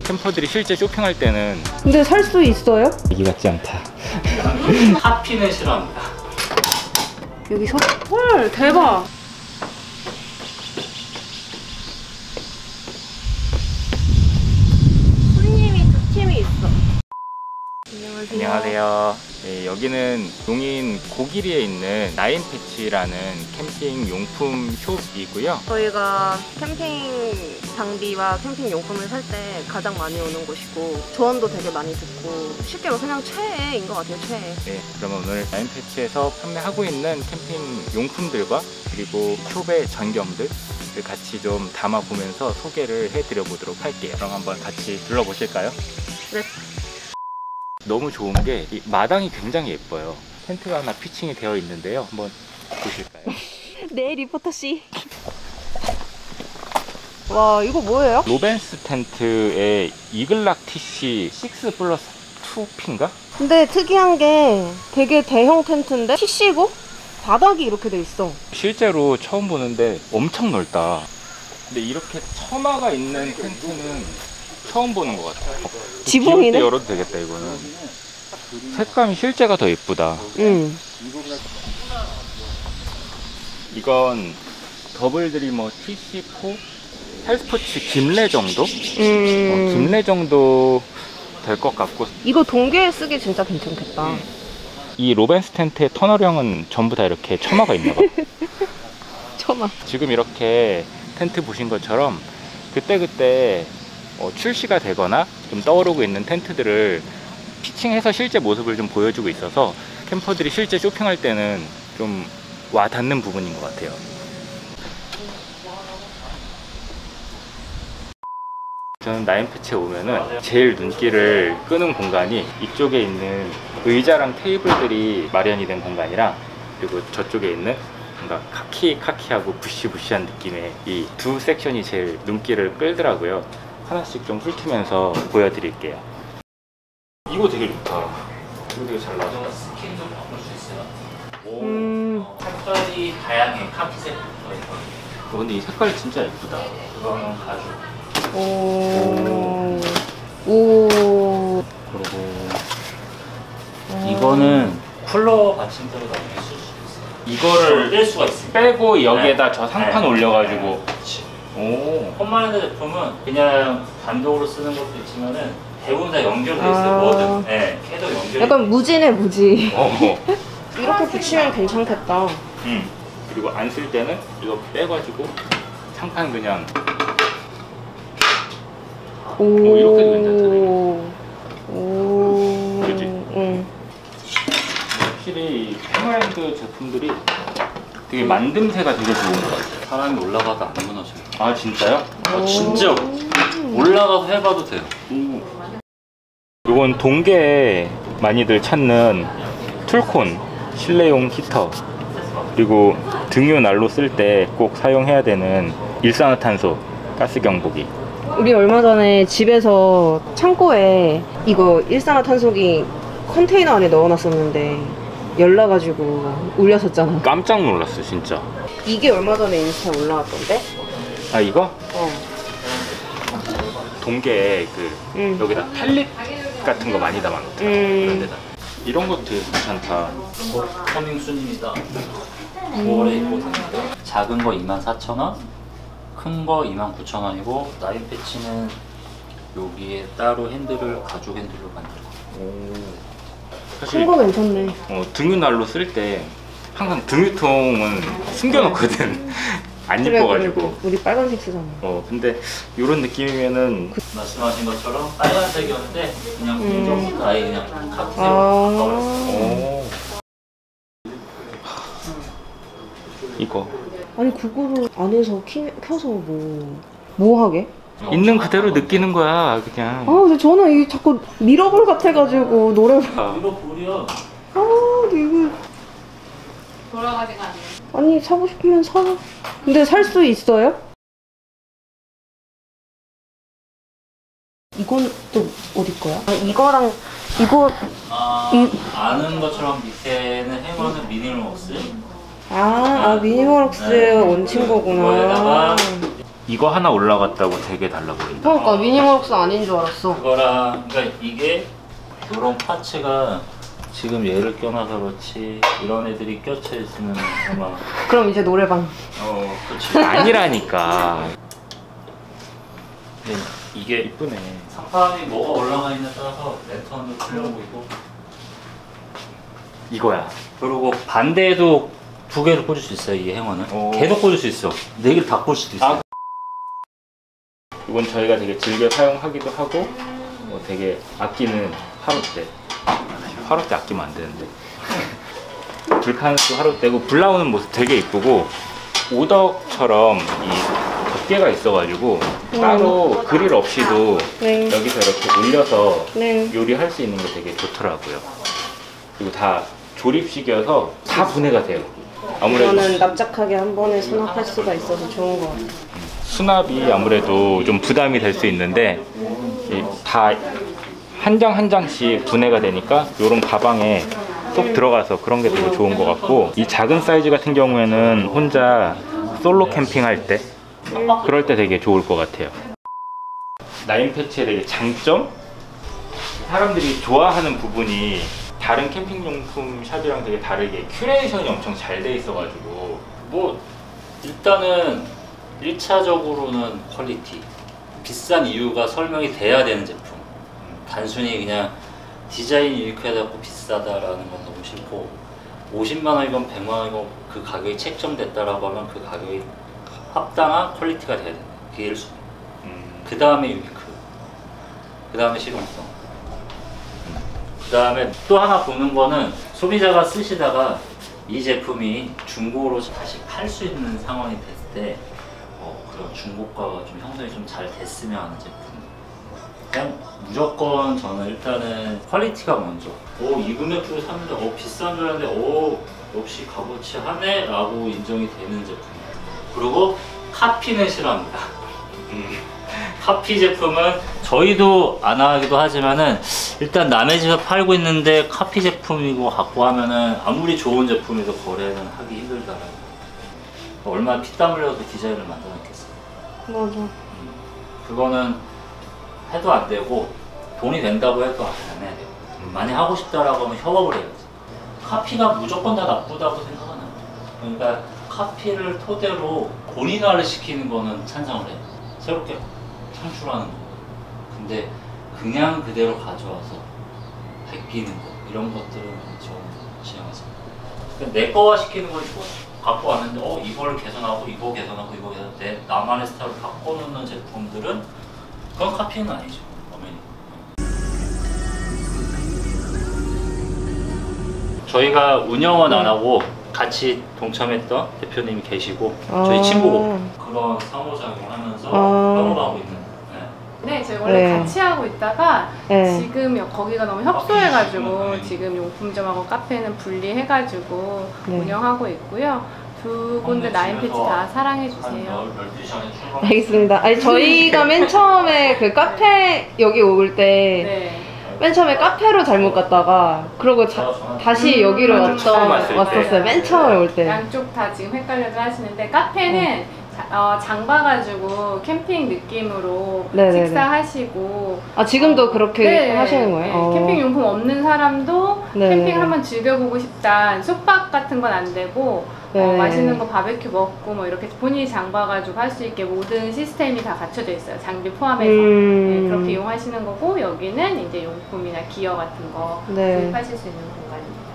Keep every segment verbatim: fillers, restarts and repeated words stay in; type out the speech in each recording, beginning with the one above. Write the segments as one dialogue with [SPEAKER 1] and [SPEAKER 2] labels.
[SPEAKER 1] 캠퍼들이 실제 쇼핑할 때는
[SPEAKER 2] 근데 살 수 있어요?
[SPEAKER 1] 얘기 같지 않다.
[SPEAKER 3] 하피는 싫어합니다.
[SPEAKER 2] 여기서? 헐 대박. 손님이 두 팀이 있어. 안녕하세요.
[SPEAKER 1] 안녕하세요. 네, 여기는 용인 고기리에 있는 나인패치라는 캠핑 용품 숍이고요.
[SPEAKER 2] 저희가 캠핑 장비와 캠핑 용품을 살 때 가장 많이 오는 곳이고 조언도 되게 많이 듣고 쉽게 말해서 그냥 최애인 것 같아요. 최애.
[SPEAKER 1] 네, 그러면 오늘 나인패치에서 판매하고 있는 캠핑 용품들과 그리고 숍의 전경들을 같이 좀 담아보면서 소개를 해드려 보도록 할게요. 그럼 한번 같이 둘러보실까요?
[SPEAKER 2] 네.
[SPEAKER 1] 너무 좋은 게 이 마당이 굉장히 예뻐요. 텐트가 하나 피칭이 되어 있는데요. 한번 보실까요?
[SPEAKER 2] 네, 리포터씨. 와, 이거 뭐예요?
[SPEAKER 1] 로벤스 텐트의 이글락 티씨 육 플러스 이 피인가?
[SPEAKER 2] 근데 특이한 게 되게 대형 텐트인데 티씨고 바닥이 이렇게 돼 있어.
[SPEAKER 1] 실제로 처음 보는데 엄청 넓다. 근데 이렇게 처마가 있는 텐트는 처음 보는 것 같아요.
[SPEAKER 2] 지붕이네?
[SPEAKER 1] 비올 때 열어도 되겠다. 이거는 색감이 실제가 더 예쁘다.
[SPEAKER 2] 응.
[SPEAKER 1] 이건 더블 드리머 티씨 사 헬스포츠 김래 정도?
[SPEAKER 2] 음.
[SPEAKER 1] 어, 김래 정도 될 것 같고.
[SPEAKER 2] 이거 동계에 쓰기 진짜 괜찮겠다.
[SPEAKER 1] 음. 이 로벤스 텐트의 터널형은 전부 다 이렇게 처마가 있나 봐.
[SPEAKER 2] 처마.
[SPEAKER 1] 지금 이렇게 텐트 보신 것처럼 그때그때 어, 출시가 되거나 좀 떠오르고 있는 텐트들을 피칭해서 실제 모습을 좀 보여주고 있어서 캠퍼들이 실제 쇼핑할 때는 좀 와닿는 부분인 것 같아요. 저는 나인패치에 오면은 제일 눈길을 끄는 공간이 이쪽에 있는 의자랑 테이블들이 마련이 된 공간이랑 그리고 저쪽에 있는 뭔가 카키 카키하고 부시부시한 느낌의 이 두 섹션이 제일 눈길을 끌더라고요. 하나씩 좀 훑으면서 보여드릴게요. 이거 되게 좋다. 이거 되게 잘 나와.
[SPEAKER 3] 스킨 좀 바꿀 수 있어요. 오,
[SPEAKER 2] 음.
[SPEAKER 3] 색깔이 다양해. 카키색.
[SPEAKER 1] 어, 근데 이 색깔이 진짜 예쁘다.
[SPEAKER 3] 그거는 가죽.
[SPEAKER 2] 오. 오.
[SPEAKER 1] 그리고
[SPEAKER 3] 이거는 쿨러 받침대로 나중에 쓸 수 있어요.
[SPEAKER 1] 이거를
[SPEAKER 3] 뺄 수가 있어요.
[SPEAKER 1] 빼고 여기에다
[SPEAKER 3] 네.
[SPEAKER 1] 저 상판
[SPEAKER 3] 네.
[SPEAKER 1] 올려가지고.
[SPEAKER 3] 그렇지.
[SPEAKER 1] 오.
[SPEAKER 3] 홈마인드 제품은 그냥 단독으로 쓰는 것도 있지만은 대부분 다 연결돼 있어요.
[SPEAKER 2] 아.
[SPEAKER 3] 뭐든. 네, 캐도 연결.
[SPEAKER 2] 약간 무지네 무지.
[SPEAKER 1] 어.
[SPEAKER 2] 이렇게 붙이면 괜찮겠다.
[SPEAKER 1] 음. 그리고 안 쓸 때는 이거 빼가지고 상판 그냥.
[SPEAKER 2] 오.
[SPEAKER 1] 오, 이렇게도 괜찮잖아요.
[SPEAKER 2] 오.
[SPEAKER 1] 그치?
[SPEAKER 2] 응.
[SPEAKER 1] 확실히 이 홈마인드 제품들이 되게 만듦새가 되게 좋은 것 같아요.
[SPEAKER 3] 사람이 올라가도 안 무너져요.
[SPEAKER 1] 아 진짜요?
[SPEAKER 3] 아, 진짜 올라가서 해봐도 돼요.
[SPEAKER 1] 이건 동계에 많이들 찾는 툴콘 실내용 히터, 그리고 등유 난로 쓸 때 꼭 사용해야 되는 일산화탄소 가스 경보기.
[SPEAKER 2] 우리 얼마 전에 집에서 창고에 이거 일산화탄소기 컨테이너 안에 넣어놨었는데 열나가지고 울렸었잖아.
[SPEAKER 1] 깜짝 놀랐어 진짜.
[SPEAKER 2] 이게 얼마 전에 인스타에 올라왔던데?
[SPEAKER 1] 아 이거?
[SPEAKER 2] 어.
[SPEAKER 1] 동계에 그
[SPEAKER 2] 응.
[SPEAKER 1] 여기다 펠릿 같은 거 많이 담아놓더라.
[SPEAKER 2] 음.
[SPEAKER 1] 그런 데다. 이런 것도 되게 괜찮다.
[SPEAKER 3] 커밍 순입니다. 구월에 있거든요. 작은 거 이만 사천 원, 큰 거 이만 구천 원이고 나인 패치는 여기에 따로 핸들을 가죽 핸들로 만들고.
[SPEAKER 1] 오.
[SPEAKER 2] 큰
[SPEAKER 1] 사실
[SPEAKER 2] 거 괜찮네.
[SPEAKER 1] 어, 등유 난로 쓸 때 항상 등유통은 숨겨놓거든. 안
[SPEAKER 2] 그래,
[SPEAKER 1] 이뻐가지고.
[SPEAKER 2] 그래. 우리 빨간색 쓰잖아.
[SPEAKER 1] 어 근데 이런 느낌이면은
[SPEAKER 3] 말씀하신 것처럼 빨간색이었는데 그냥
[SPEAKER 2] 음.
[SPEAKER 3] 공정부터 아예 그냥 카키색으로
[SPEAKER 2] 아.
[SPEAKER 3] 바꿔버렸어요.
[SPEAKER 1] 오. 이거
[SPEAKER 2] 아니 그거를 안에서 키, 켜서 뭐, 뭐 하게?
[SPEAKER 1] 있는 그대로 느끼는 거야 그냥.
[SPEAKER 2] 아 근데 저는 이게 자꾸 미러볼 같아가지고 노래.
[SPEAKER 1] 아,
[SPEAKER 3] 이거 볼이야.
[SPEAKER 2] 아 이거
[SPEAKER 4] 돌아가지가 않네.
[SPEAKER 2] 아니 사고 싶으면 사. 근데 살 수 있어요? 이건 또 어디 거야? 아 이거랑 이거
[SPEAKER 3] 아,
[SPEAKER 2] 이-
[SPEAKER 3] 아는 것처럼 밑에는 해머는 미니멀웍스.
[SPEAKER 2] 아, 아 미니멀럭스
[SPEAKER 3] 네.
[SPEAKER 2] 얹힌 거구나.
[SPEAKER 3] 이거에다가
[SPEAKER 1] 이거 하나 올라갔다고 되게 달라 보인다.
[SPEAKER 2] 그러니까 미니멀럭스 아닌 줄 알았어.
[SPEAKER 3] 그거랑 그러니까 이게 이런 파츠가 지금 얘를 껴놔서 그렇지 이런 애들이 껴쳐 있으면 아마
[SPEAKER 2] 그럼 이제 노래방.
[SPEAKER 3] 어 그렇지.
[SPEAKER 1] 아니라니까.
[SPEAKER 3] 근데 이게
[SPEAKER 1] 이쁘네.
[SPEAKER 3] 상판이 뭐가 올라가 있느냐에 따라서 랜턴도 틀려 보이고
[SPEAKER 1] 이거야.
[SPEAKER 3] 그리고 반대에도 두 개를 꽂을 수 있어요. 이 행어는
[SPEAKER 1] 오.
[SPEAKER 3] 계속 꽂을 수 있어. 네 개를 다 꽂을 수도 있어요.
[SPEAKER 1] 아. 이건 저희가 되게 즐겨 사용하기도 하고 뭐 되게 아끼는 화롯대. 화롯대 아끼면 안 되는데. 불칸수 화롯대고 불 나오는 모습 되게 이쁘고 오덕처럼 이 덮개가 있어가지고 따로 그릴 없이도
[SPEAKER 2] 네.
[SPEAKER 1] 여기서 이렇게 올려서
[SPEAKER 2] 네.
[SPEAKER 1] 요리할 수 있는 게 되게 좋더라고요. 그리고 다 조립식이어서 다 분해가 돼요. 아무래도
[SPEAKER 2] 이거는 납작하게 한 번에 수납할 수가 있어서 좋은 것 같아요.
[SPEAKER 1] 수납이 아무래도 좀 부담이 될 수 있는데 다 한 장 한 장씩 분해가 되니까 이런 가방에 쏙 들어가서 그런 게 되게 좋은 것 같고 이 작은 사이즈 같은 경우에는 혼자 솔로 캠핑할 때 그럴 때 되게 좋을 것 같아요. 나인 패치의 되게 장점? 사람들이 좋아하는 부분이 다른 캠핑용품 샵이랑 되게 다르게 큐레이션이 엄청 잘 돼 있어가지고
[SPEAKER 3] 뭐 일단은 일 차적으로는 퀄리티 비싼 이유가 설명이 돼야 되는 제품. 단순히 그냥 디자인이 이렇게 해갖고 비싸다라는 건 너무 싫고 오십만 원이건 백만 원이건 그 가격이 책정됐다라고 하면 그 가격이 합당한 퀄리티가 돼야 된다. 그게 일 순위.
[SPEAKER 1] 음,
[SPEAKER 3] 그 다음에 유니크, 그 다음에 실용성, 그 다음에 또 하나 보는 거는 소비자가 쓰시다가 이 제품이 중고로 다시 팔 수 있는 상황이 됐을 때 어, 그런 중고가가 좀 형성이 좀 잘 됐으면 하는 제품. 그냥 무조건 저는 일단은 퀄리티가 먼저. 오, 이 금액 주고 샀는데 어, 비싼 줄 알았는데 오, 역시 값어치 하네 라고 인정이 되는 제품. 그리고 카피는 싫어합니다.
[SPEAKER 1] 음.
[SPEAKER 3] 카피 제품은 저희도 안 하기도 하지만은 일단 남의 집에 팔고 있는데 카피 제품이고 갖고 하면은 아무리 좋은 제품이도 거래는 하기 힘들다라는 거. 얼마나 피땀 흘려서 그 디자인을 만들어냈겠어요.
[SPEAKER 2] 맞아.
[SPEAKER 3] 음, 그거는 해도 안 되고 돈이 된다고 해도 안 해야 돼요. 많이 하고 싶다라고 하면 협업을 해야지. 카피가 무조건 다 나쁘다고 생각은 안 해요. 그러니까 카피를 토대로 본인화를 시키는 거는 찬성을 해요. 새롭게 창출하는 거. 근데 그냥 그대로 가져와서 베끼는 거 이런 것들은 저는 지향했습니다. 그러니까 내 거화 시키는 건 좋아요. 갖고 왔는데 어 이걸 개선하고 이거 개선하고 이거 개선 내 나만의 스타일을 바꿔놓는 제품들은 그건 카피는 아니죠. 엄연히. 저희가 운영은 안 하고 같이 동참했던 대표님이 계시고 저희
[SPEAKER 2] 아.
[SPEAKER 3] 친구고 그런 상호작용을 하면서
[SPEAKER 2] 아.
[SPEAKER 3] 협업하고 있는. 네.
[SPEAKER 4] 네, 저희 원래
[SPEAKER 2] 네.
[SPEAKER 4] 같이 하고 있다가
[SPEAKER 2] 네.
[SPEAKER 4] 지금 여- 거기가 너무 협소해가지고
[SPEAKER 3] 네.
[SPEAKER 4] 지금 용품점하고 카페는 분리해가지고
[SPEAKER 2] 네.
[SPEAKER 4] 운영하고 있고요. 두 군데 나인 패치 다 사랑해주세요.
[SPEAKER 2] 알겠습니다. 아니 저희가 맨 처음에 그 카페 여기 올 때 맨
[SPEAKER 4] 네.
[SPEAKER 2] 처음에 카페로 잘못 갔다가 그러고 자, 다시 여기로
[SPEAKER 1] 완전 처음
[SPEAKER 2] 왔던
[SPEAKER 1] 왔을 때.
[SPEAKER 2] 왔었어요. 맨 처음에 올 때.
[SPEAKER 4] 양쪽 다 지금 헷갈려도 하시는데 카페는 자, 어, 장 봐가지고 캠핑 느낌으로
[SPEAKER 2] 네네네.
[SPEAKER 4] 식사하시고
[SPEAKER 2] 아 지금도
[SPEAKER 4] 어,
[SPEAKER 2] 그렇게
[SPEAKER 4] 네,
[SPEAKER 2] 하시는 거예요?
[SPEAKER 4] 네.
[SPEAKER 2] 어.
[SPEAKER 4] 캠핑 용품 없는 사람도
[SPEAKER 2] 네.
[SPEAKER 4] 캠핑을 한번 즐겨보고 싶다. 숙박 같은 건 안 되고 어,
[SPEAKER 2] 네.
[SPEAKER 4] 맛있는 거 바베큐 먹고 뭐 이렇게 본인이 장 봐가지고 할 수 있게 모든 시스템이 다 갖춰져 있어요. 장비 포함해서.
[SPEAKER 2] 음.
[SPEAKER 4] 네, 그렇게 이용하시는 거고 여기는 이제 용품이나 기어 같은 거
[SPEAKER 2] 네.
[SPEAKER 4] 구입하실 수 있는 공간입니다.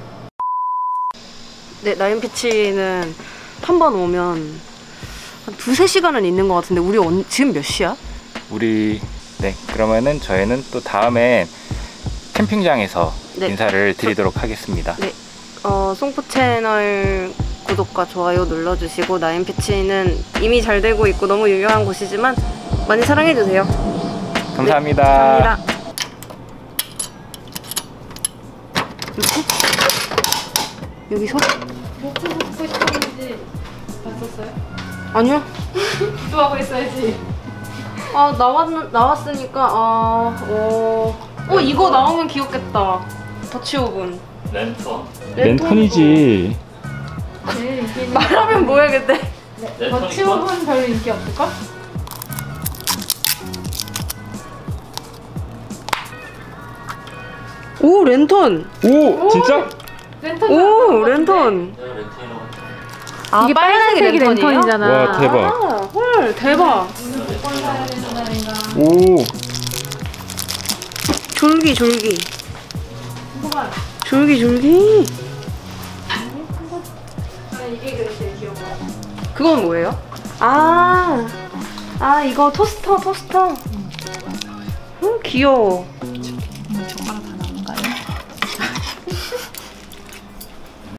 [SPEAKER 2] 네, 나인 피치는 한 번 오면 한 두세 시간은 있는 것 같은데 우리 언, 지금 몇 시야?
[SPEAKER 1] 우리 네 그러면은 저희는 또 다음에 캠핑장에서
[SPEAKER 2] 네.
[SPEAKER 1] 인사를 드리도록 하겠습니다.
[SPEAKER 2] 네, 어, 송포 채널 구독과 좋아요 눌러주시고 나인 피치는 이미 잘 되고 있고 너무 유명한 곳이지만 많이 사랑해주세요.
[SPEAKER 1] 감사합니다.
[SPEAKER 2] 네, 감사합니다. 여기서?
[SPEAKER 4] 뭐 보고 싶었는지 봤었어요?
[SPEAKER 2] 아니요.
[SPEAKER 4] 기도하고 있어야지.
[SPEAKER 2] 아 나왔 나왔으니까 아 어. 어 이거 나오면 귀엽겠다. 더치 오븐.
[SPEAKER 3] 랜턴.
[SPEAKER 1] 랜턴이지.
[SPEAKER 4] 제일 인기 있는
[SPEAKER 2] 말하면 뭐야 근데?
[SPEAKER 3] 네,
[SPEAKER 4] 더치오븐 별로 인기 없을걸?
[SPEAKER 2] 오 랜턴.
[SPEAKER 1] 오, 진짜?
[SPEAKER 4] 랜턴
[SPEAKER 2] 오 랜턴.
[SPEAKER 3] 내가 렌트해놓은
[SPEAKER 2] 아,
[SPEAKER 4] 이게 빨간색이 랜턴이잖아.
[SPEAKER 1] 와, 대박.
[SPEAKER 2] 아, 헐 대박.
[SPEAKER 4] 몇번 사야 되는 날인가.
[SPEAKER 1] 오,
[SPEAKER 2] 졸기 졸기
[SPEAKER 4] 뭐가?
[SPEAKER 2] 졸기 졸기.
[SPEAKER 4] 아, 이게 그래 제일 귀여워.
[SPEAKER 2] 그건 뭐예요? 아, 아 이거 토스터 토스터. 음 귀여워.